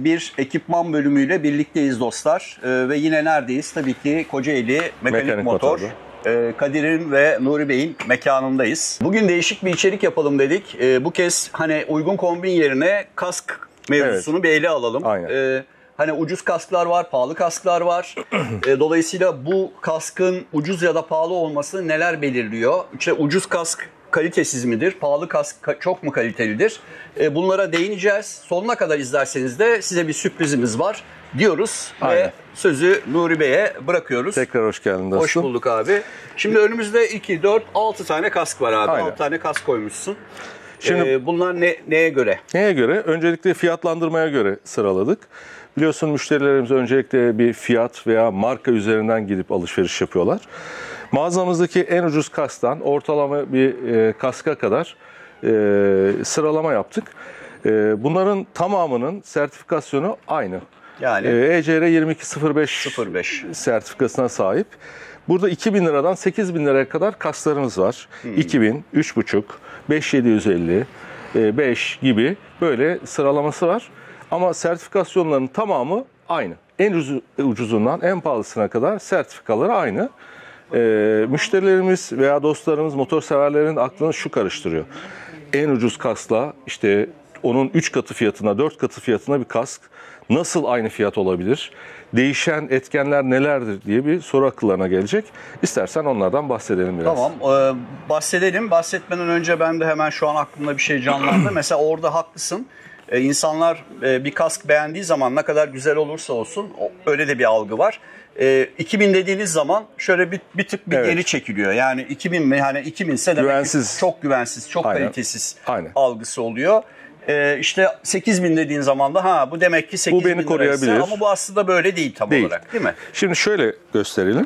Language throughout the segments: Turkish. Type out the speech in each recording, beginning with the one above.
bir ekipman bölümüyle birlikteyiz dostlar. Ve yine neredeyiz? Tabii ki Kocaeli Mekanik Motor. Kadir'in ve Nuri Bey'in mekanındayız. Bugün değişik bir içerik yapalım dedik. Bu kez hani uygun kombin yerine kask mevzusunu bir ele alalım. Hani ucuz kasklar var, pahalı kasklar var. Dolayısıyla bu kaskın ucuz ya da pahalı olması neler belirliyor? İşte ucuz kask kalitesiz midir? Pahalı kask çok mu kalitelidir? Bunlara değineceğiz. Sonuna kadar izlerseniz de size bir sürprizimiz var diyoruz. Aynen. Ve sözü Nuri Bey'e bırakıyoruz. Tekrar hoş geldin dostum. Hoş bulduk abi. Şimdi önümüzde 2, 4, 6 tane kask var abi. Aynen. 6 tane kask koymuşsun. Şimdi bunlar neye göre? Neye göre? Öncelikle fiyatlandırmaya göre sıraladık. Biliyorsun müşterilerimiz öncelikle bir fiyat veya marka üzerinden gidip alışveriş yapıyorlar. Mağazamızdaki en ucuz kasktan ortalama bir kaska kadar sıralama yaptık. Bunların tamamının sertifikasyonu aynı. Yani ECR 2205 sertifikasına sahip. Burada 2000 liradan 8000 liraya kadar kasklarımız var. 2000, 3.5, 5750, 5 gibi böyle sıralaması var. Ama sertifikasyonların tamamı aynı. En ucuzundan en pahalısına kadar sertifikaları aynı. Müşterilerimiz veya dostlarımız, motor severlerin aklını şu karıştırıyor. En ucuz kaskla işte onun 3 katı fiyatına, 4 katı fiyatına bir kask nasıl aynı fiyat olabilir? Değişen etkenler nelerdir diye bir soru akıllarına gelecek. İstersen onlardan bahsedelim biraz. Tamam, bahsedelim. Bahsetmeden önce ben de hemen şu an aklımda bir şey canlandı. Mesela orada haklısın. İnsanlar bir kask beğendiği zaman ne kadar güzel olursa olsun öyle de bir algı var. 2000 dediğiniz zaman şöyle bir tık geri çekiliyor. Yani 2000 mi? Hani 2000 ise demek ki çok güvensiz, çok kalitesiz algısı oluyor. İşte 8000 dediğin zaman da bu demek ki 8000 beni koruyabilir. Ama bu aslında böyle değil tam olarak, değil mi? Şimdi şöyle gösterelim.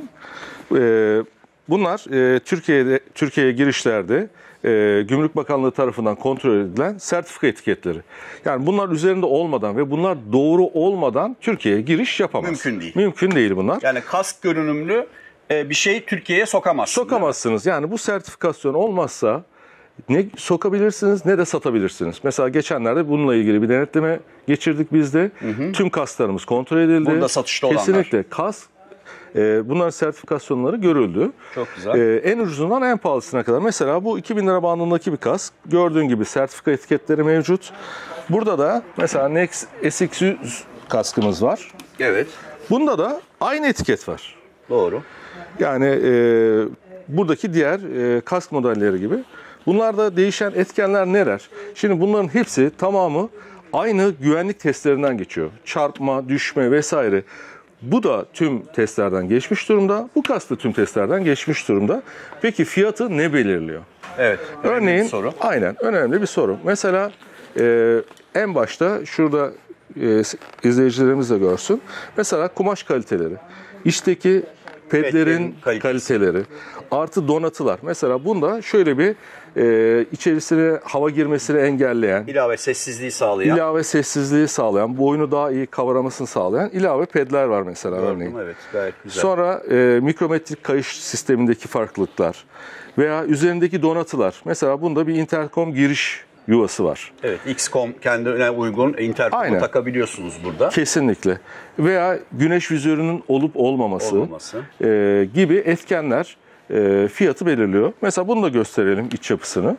Bunlar Türkiye'ye girişlerde Gümrük Bakanlığı tarafından kontrol edilen sertifika etiketleri. Yani bunlar üzerinde olmadan ve bunlar doğru olmadan Türkiye'ye giriş yapamaz. Mümkün değil. Mümkün değil bunlar. Yani kask görünümlü bir şey Türkiye'ye sokamazsınız. Yani bu sertifikasyon olmazsa ne sokabilirsiniz ne de satabilirsiniz. Mesela geçenlerde bununla ilgili bir denetleme geçirdik biz de. Tüm kasklarımız kontrol edildi. Burada satışta olanlar. Kesinlikle kask. Bunların sertifikasyonları görüldü. Çok güzel. En ucuzundan en pahalısına kadar. Mesela bu 2000 lira bandındaki bir kask. Gördüğün gibi sertifika etiketleri mevcut. Burada da mesela Nex SX100 kaskımız var. Evet. Bunda da aynı etiket var. Doğru. Yani buradaki diğer kask modelleri gibi. Bunlarda değişen etkenler neler? Şimdi bunların hepsi tamamı aynı güvenlik testlerinden geçiyor. Çarpma, düşme vesaire. Bu da tüm testlerden geçmiş durumda. Bu kask da tüm testlerden geçmiş durumda. Peki fiyatı ne belirliyor? Evet. Örneğin, bir soru. Aynen önemli bir soru. Mesela en başta şurada izleyicilerimiz de görsün. Mesela kumaş kaliteleri, içteki pedlerin kaliteleri, artı donatılar. Mesela bunda şöyle bir içerisine hava girmesini engelleyen, ilave sessizliği sağlayan, boynu daha iyi kavramasını sağlayan ilave pedler var mesela örneğin. Evet, gayet güzel. Sonra mikrometrik kayış sistemindeki farklılıklar veya üzerindeki donatılar. Mesela bunda bir intercom giriş yuvası var. Evet, XCOM kendine uygun intercom'u takabiliyorsunuz burada. Kesinlikle. Veya güneş vizörünün olup olmaması. Gibi etkenler fiyatı belirliyor. Mesela bunu da gösterelim, iç yapısını.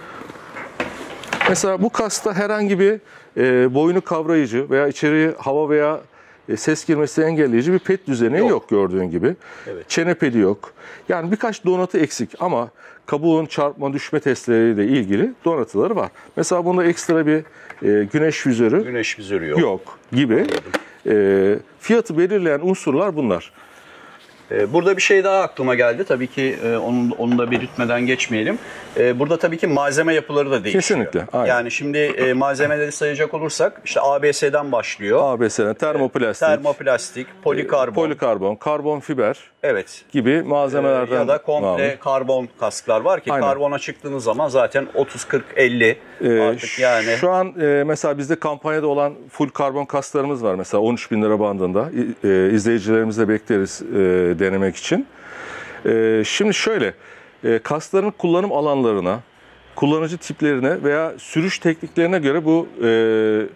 Mesela bu kaskta herhangi bir boynu kavrayıcı veya içeriye hava veya ses girmesini engelleyici bir ped düzeni yok gördüğün gibi. Evet. Çene pedi yok. Yani birkaç donatı eksik ama kabuğun çarpma düşme testleriyle ilgili donatıları var. Mesela bunda ekstra bir güneş vizörü yok gibi. Fiyatı belirleyen unsurlar bunlar. Burada bir şey daha aklıma geldi. Tabii ki onu da belirtmeden geçmeyelim. Burada tabii ki malzeme yapıları da değişiyor. Kesinlikle. Aynen. Yani şimdi malzemeleri sayacak olursak işte ABS'den başlıyor. ABS'den termoplastik, polikarbon, karbon fiber gibi malzemelerden ya da komple karbon kasklar var ki karbona çıktığınız zaman zaten 30, 40, 50 artık yani. Şu an mesela bizde kampanyada olan full karbon kasklarımız var mesela 13.000 lira bandında. İzleyicilerimizle bekleriz denemek için. Şimdi şöyle, kaskların kullanım alanlarına, kullanıcı tiplerine veya sürüş tekniklerine göre bu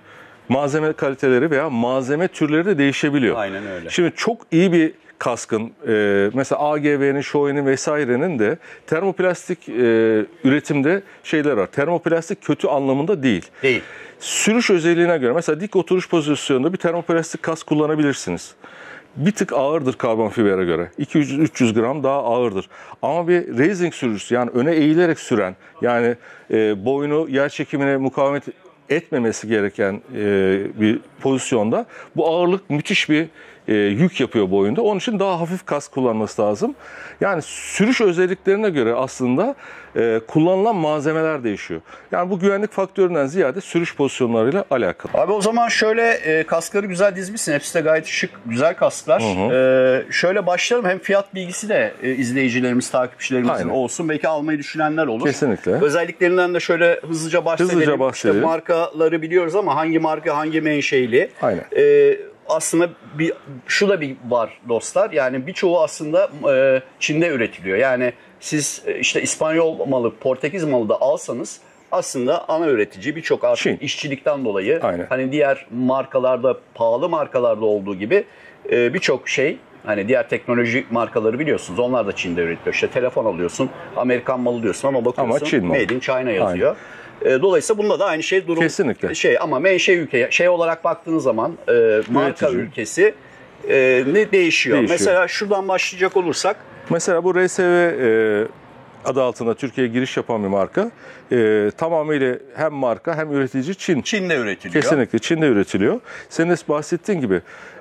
malzeme kaliteleri veya malzeme türleri de değişebiliyor. Aynen öyle. Şimdi çok iyi bir kaskın, mesela AGV'nin, Shoei'nin vesairenin de termoplastik üretimde şeyler var. Termoplastik kötü anlamında değil. Değil. Sürüş özelliğine göre mesela dik oturuş pozisyonunda bir termoplastik kask kullanabilirsiniz. Bir tık ağırdır karbon fibere göre. 200-300 gram daha ağırdır. Ama bir racing sürücüsü, yani öne eğilerek süren, yani boynu yer çekimine mukavemet etmemesi gereken bir pozisyonda bu ağırlık müthiş bir yük yapıyor boyunda. Onun için daha hafif kask kullanması lazım. Yani sürüş özelliklerine göre aslında kullanılan malzemeler değişiyor. Yani bu güvenlik faktöründen ziyade sürüş pozisyonlarıyla alakalı. Abi o zaman şöyle kaskları güzel dizmişsin. Hepsi de gayet şık, güzel kasklar. Şöyle başlayalım. Hem fiyat bilgisi de izleyicilerimiz, takipçilerimizin Aynen. olsun. Belki almayı düşünenler olur. Kesinlikle. Özelliklerinden de şöyle hızlıca bahsedelim. İşte markaları biliyoruz ama hangi marka, hangi menşeili. Aynen. Aslında şu da bir var dostlar. Yani birçoğu aslında Çin'de üretiliyor. Yani siz işte İspanyol malı, Portekiz malı da alsanız aslında ana üretici birçok artık Çin. işçilikten dolayı Aynen. hani diğer markalarda, pahalı markalarda olduğu gibi birçok şey, hani diğer teknoloji markaları biliyorsunuz, onlar da Çin'de üretiliyor. İşte telefon alıyorsun, Amerikan malı diyorsun ama bakıyorsun Çin malı. Made in China yazıyor. Dolayısıyla bunda da aynı şey durum. Kesinlikle. Ama menşe ülke şey olarak baktığınız zaman marka ülkesi ne değişiyor? Mesela şuradan başlayacak olursak. Mesela bu RSV adı altında Türkiye'ye giriş yapan bir marka. Tamamıyla hem marka hem üretici Çin. Çin'de üretiliyor. Kesinlikle Çin'de üretiliyor. Senin de bahsettiğin gibi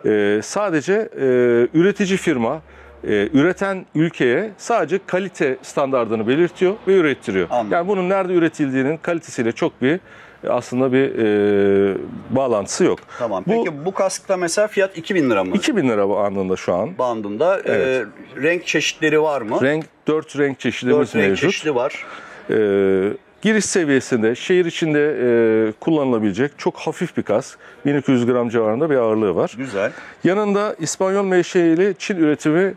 sadece üretici firma üreten ülkeye sadece kalite standardını belirtiyor ve ürettiriyor. Anladım. Yani bunun nerede üretildiğinin kalitesiyle çok bir aslında bir bağlantısı yok. Tamam. Peki bu kaskta mesela fiyat 2.000 lira mı? 2.000 lira bandında şu an. Bandında. Evet. Renk çeşitleri var mı? 4 renk çeşidimiz 4 renk mevcut. çeşidi var. Giriş seviyesinde, şehir içinde kullanılabilecek çok hafif bir kask. 1200 gram civarında bir ağırlığı var. Güzel. Yanında İspanyol menşeili Çin üretimi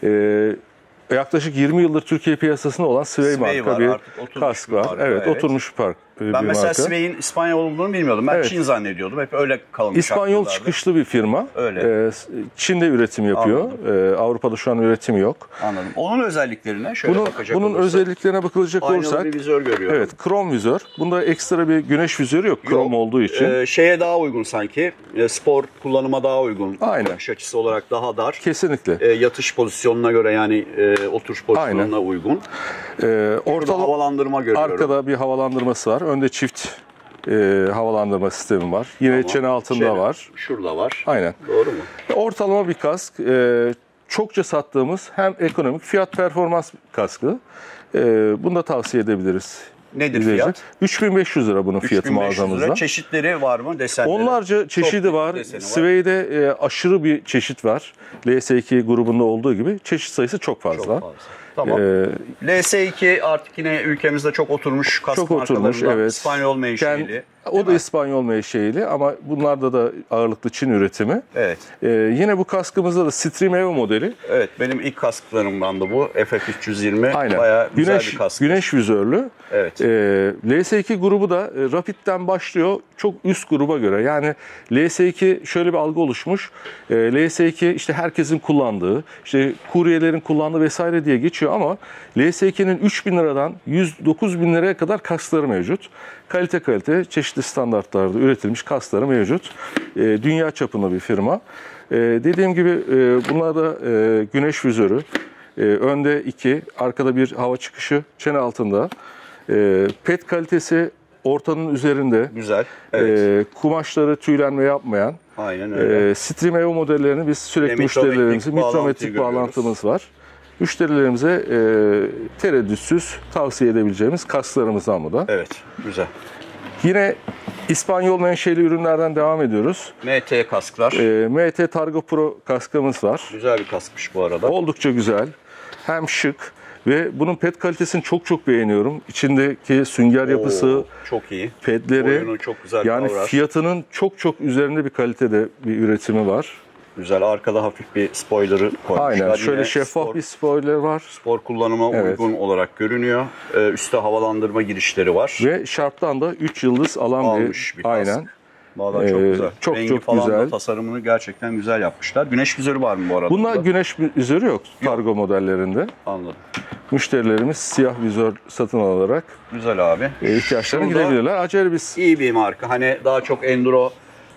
yaklaşık 20 yıldır Türkiye piyasasında olan Sway marka bir kask var. Evet, oturmuş bir marka. Ben mesela Sway'in İspanyol olduğunu bilmiyordum. Ben Çin zannediyordum. Hep öyle kalmış. İspanyol çıkışlı bir firma. Öyle. Çin'de üretim yapıyor. Avrupa'da şu an üretim yok. Anladım. Onun özelliklerine şöyle bakacak bunun olursak. özelliklerine bakılacak olursak. Aynalı bir vizör görüyorum. Evet, krom vizör. Bunda ekstra bir güneş vizörü yok. Krom olduğu için. Şeye daha uygun sanki. Spor kullanıma daha uygun. Aynen. Bakış açısı olarak daha dar. Kesinlikle. Yatış pozisyonuna göre, yani oturuş pozisyonuna uygun. Orada havalandırma görüyorum. Arkada bir havalandırması var. Önde çift havalandırma sistemi var. Yine çene altında var. Şurada var. Aynen. Doğru mu? Ortalama bir kask. Çokça sattığımız hem ekonomik fiyat performans kaskı. Bunu da tavsiye edebiliriz. Nedir fiyat? 3500 lira bunun fiyatı mağazamızda. Lira. Çeşitleri var mı? Desenleri? Onlarca çeşidi var. Sway'de aşırı bir çeşit var. LS2 grubunda olduğu gibi çeşit sayısı çok fazla. Çok fazla. Tamam. LS2 artık yine ülkemizde çok oturmuş kask markalarından. Evet. İspanyol menşeili. O da İspanyol menşeili ama bunlarda da ağırlıklı Çin üretimi. Evet. Yine bu kaskımızda da Stream Evo modeli. Evet, benim ilk kasklarımdan da bu. FF320. Aynen. Bayağı güzel bir kask. Güneş vizörlü. Evet. LS2 grubu da Rapid'den başlıyor çok üst gruba göre. Yani LS2 şöyle bir algı oluşmuş. LS2 işte herkesin kullandığı, işte kuryelerin kullandığı vesaire diye geçiyor ama LS2'nin 3.000 liradan 109.000 liraya kadar kaskları mevcut. Kalite çeşitli standartlarda üretilmiş kaskları mevcut. Dünya çapında bir firma. Dediğim gibi bunlar da güneş vizörü. Önde 2, arkada bir hava çıkışı, çene altında. Pet kalitesi ortanın üzerinde. Güzel. Evet. Kumaşları tüylenme yapmayan. Aynen öyle. Stream Evo modellerini biz sürekli müşterilerimize mitrometrik bağlantımız var. Müşterilerimize tereddütsüz tavsiye edebileceğimiz kasklarımızdan bu da. Evet, güzel. Yine İspanyol menşeli ürünlerden devam ediyoruz. MT kasklar. MT Targa Pro kaskımız var. Güzel bir kaskmış bu arada. Oldukça güzel. Hem şık ve bunun pet kalitesini çok beğeniyorum. İçindeki sünger yapısı, çok iyi. Pedleri, oyunu çok güzel yani kavrar. Fiyatının çok üzerinde bir kalitede bir üretimi var. Güzel. Arkada hafif bir spoiler'ı koymuşlar. Aynen. Şöyle şeffaf bir spoiler var. Spor kullanıma uygun olarak görünüyor. Üstte havalandırma girişleri var. Ve Sharp'tan da 3 yıldız alan almış bir kask. Aynen. Vallahi çok güzel. Çok Rengi çok falan güzel. da tasarımını gerçekten güzel yapmışlar. Güneş vizörü var mı bu arada? Bunlar burada? güneş vizörü yok kargo modellerinde. Anladım. Müşterilerimiz siyah vizör satın alarak Güzel abi. ihtiyaçlarını Şurada gidebilirler. Acerbis İyi bir marka. Hani daha çok enduro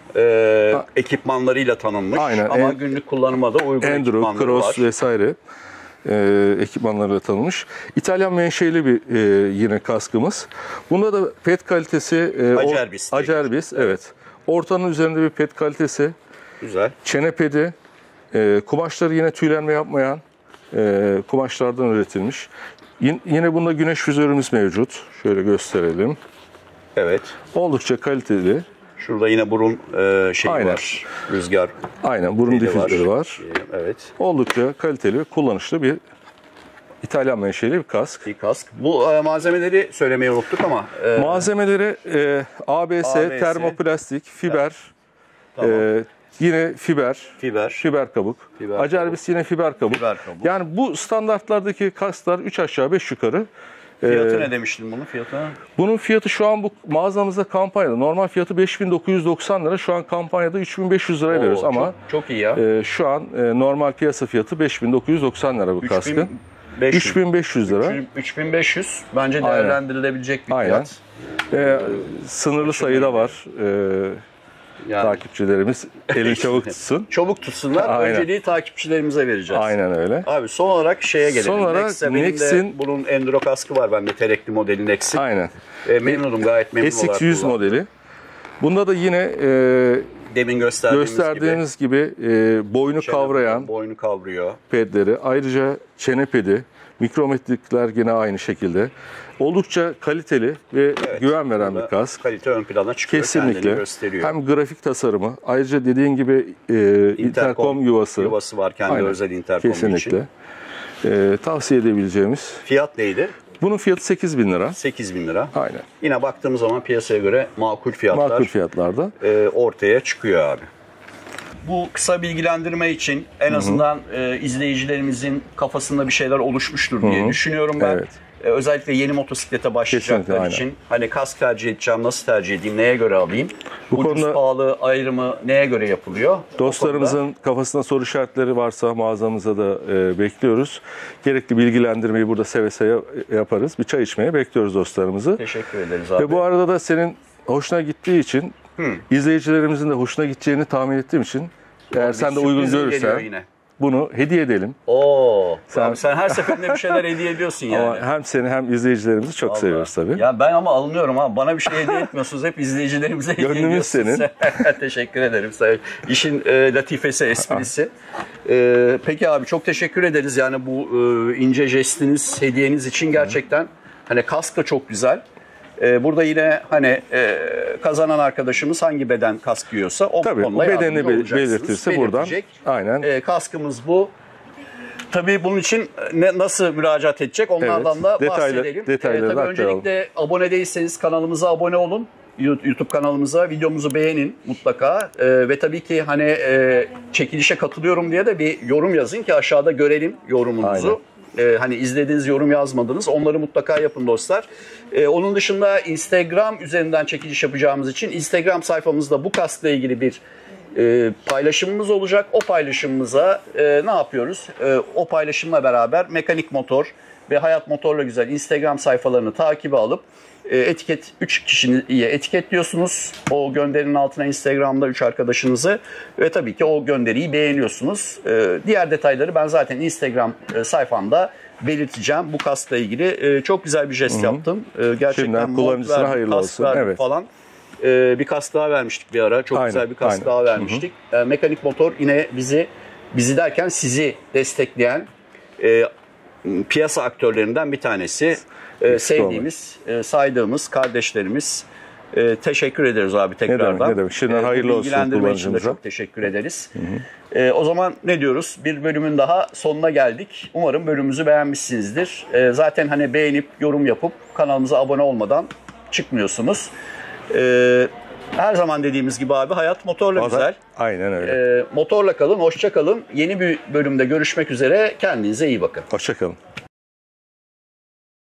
ekipmanlarıyla tanınmış. Aynen. Ama günlük kullanıma da uygun Enduro, ekipmanları Cross var. vesaire ekipmanlarla tanınmış. İtalyan menşeli bir yine kaskımız. Bunda da pet kalitesi Acerbis. Acerbis, evet. Ortanın üzerinde bir pet kalitesi. Güzel. Çene pedi. Kumaşları yine tüylenme yapmayan kumaşlardan üretilmiş. Yine bunda güneş vizörümüz mevcut. Şöyle gösterelim. Evet. Oldukça kaliteli. Şurada yine burun Aynen. var. Rüzgar. Aynen, burun Pedi var. difüzörü var. Evet. Oldukça kaliteli, kullanışlı bir İtalyan menşeli bir kask. Bir kask. Bu malzemeleri söylemeyi unuttuk ama. Malzemeleri ABS, ABS, termoplastik, fiber, Tamam. yine fiber Fiber. kabuk. Fiber Acerbis yine fiber kabuk. Fiber kabuk. Yani bu standartlardaki kasklar 3 aşağı 5 yukarı. Fiyatı ne demiştin bunun fiyatı? Bunun fiyatı şu an bu mağazamızda kampanyada. Normal fiyatı 5.990 lira. Şu an kampanyada 3.500 liraya veriyoruz ama çok iyi ya. şu an normal piyasa fiyatı 5.990 lira bu kaskın. 3.500 lira. 3500 bence değerlendirilebilecek bir Aynen. fiyat. Sınırlı sayıda var. Yani. Takipçilerimiz eli çabuk tutsun. Çabuk tutsunlar. Aynen. Önceliği takipçilerimize vereceğiz. Aynen öyle. Abi son olarak şeye gelelim. Son olarak Nex'e, benim de Nex'in- bunun enduro kaskı var bende. Terekli modeli Nex'in. Aynen. Memnunum, gayet memnun olarak SX100 kullandım. modeli. Bunda da yine Demin gösterdiğimiz gibi boynu gibi. kavrayan Boynu kavruyor. pedleri, ayrıca çene pedi, mikrometrikler yine aynı şekilde. Oldukça kaliteli ve güven veren bir kask. Kalite ön plana çıkıyor. Kendini Kesinlikle. gösteriyor. Hem grafik tasarımı, ayrıca dediğin gibi interkom yuvası. Yuvası var, kendi Aynen. özel interkom Kesinlikle. için. Tavsiye edebileceğimiz. Fiyat neydi? Bunun fiyatı 8.000 lira. 8.000 lira. Aynen. Yine baktığımız zaman piyasaya göre makul fiyatlar Makul fiyatlarda. ortaya çıkıyor abi. Bu kısa bilgilendirme için en azından izleyicilerimizin kafasında bir şeyler oluşmuştur diye düşünüyorum ben. Evet. Özellikle yeni motosiklete başlayacaklar Kesinlikle, için hani kask tercih edeceğim, nasıl tercih edeyim, neye göre alayım? Bu Ucuz konuda- pahalı ayrımı neye göre yapılıyor? Dostlarımızın kafasında soru işaretleri varsa mağazamıza da bekliyoruz. Gerekli bilgilendirmeyi burada seve seve yaparız. Bir çay içmeye bekliyoruz dostlarımızı. Teşekkür ederiz abi. Ve bu arada da senin hoşuna gittiği için, izleyicilerimizin de hoşuna gideceğini tahmin ettiğim için, eğer Bir sen de uygun sürpriz geliyor görürsen yine. bunu hediye edelim. Oo, abi sen her seferinde bir şeyler hediye ediyorsun yani. Ama hem seni hem izleyicilerimizi çok seviyoruz tabii. Ya ben ama alınıyorum ha. Bana bir şey hediye etmiyorsunuz. Hep izleyicilerimize hediye Gönlümüz ediyorsunuz. Teşekkür ederim. İşin latifesi, esprisi. Peki abi çok teşekkür ederiz. Yani bu ince jestiniz, hediyeniz için gerçekten hani kask da çok güzel. Burada yine hani kazanan arkadaşımız hangi beden kask giyiyorsa o Tabii, konuda bedenini yardımcı olacaksınız. belirtirse buradan. Belirtecek. Aynen. Kaskımız bu. Tabii bunun için nasıl müracaat edecek onlardan Evet, da detaylı- bahsedelim. detayları Tabii da aktaralım. öncelikle abone değilseniz kanalımıza abone olun. YouTube kanalımıza videomuzu beğenin mutlaka. Ve tabii ki hani çekilişe katılıyorum diye de bir yorum yazın ki aşağıda görelim yorumunuzu. Hani izlediğiniz yorum yazmadınız. Onları mutlaka yapın dostlar. Onun dışında Instagram üzerinden çekiliş yapacağımız için Instagram sayfamızda bu kaskla ilgili bir paylaşımımız olacak. O paylaşımımıza ne yapıyoruz? O paylaşımla beraber Mekanik Motor ve Hayat Motorla Güzel Instagram sayfalarını takibe alıp 3 kişiyi etiketliyorsunuz. O gönderinin altına Instagram'da 3 arkadaşınızı ve tabii ki o gönderiyi beğeniyorsunuz. Diğer detayları ben zaten Instagram sayfamda belirteceğim. Bu kaskla ilgili çok güzel bir jest yaptım. Gerçekten Şimdiden mont kullanıcısına verdim, hayırlı kask olsun. verdim Evet. falan. Bir kask daha vermiştik bir ara. Çok Aynen, güzel bir kask aynen. daha vermiştik. Mekanik Motor yine bizi derken sizi destekleyen piyasa aktörlerinden bir tanesi. Sevdiğimiz, saydığımız kardeşlerimiz. Teşekkür ederiz abi tekrardan. Ne demek. Şimdiden hayırlı olsun bilgilendirme için de kullanıcımıza. çok teşekkür ederiz. O zaman ne diyoruz? Bir bölümün daha sonuna geldik. Umarım bölümümüzü beğenmişsinizdir. Zaten hani beğenip yorum yapıp kanalımıza abone olmadan çıkmıyorsunuz. Her zaman dediğimiz gibi abi hayat motorla güzel. Aynen öyle. Motorla kalın, hoşça kalın. Yeni bir bölümde görüşmek üzere. Kendinize iyi bakın. Hoşça kalın.